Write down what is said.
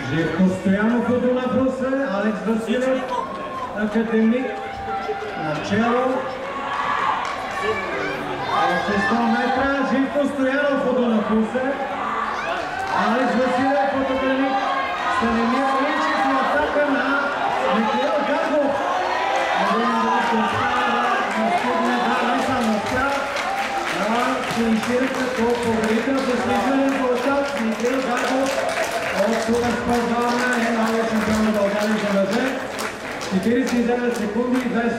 Живко Стоянов от Дунав Русе, Алекс Василев, Академик, начало. Още 100 метра, Живко Стоянов от Дунав Русе, Алекс Василев от Академик, Станимир Личев и атака на Михаил Гагов. Надявам да ще остава да стигне не само тя, а финиширка по победител за слизане в очак Михаил Гагов от Суперспорт Варна е новият шампион на България за мъже. 49 секунди и 20